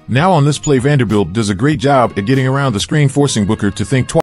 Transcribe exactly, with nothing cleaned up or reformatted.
Now on this play, Vanderbilt does a great job at getting around the screen, forcing Booker to think twice.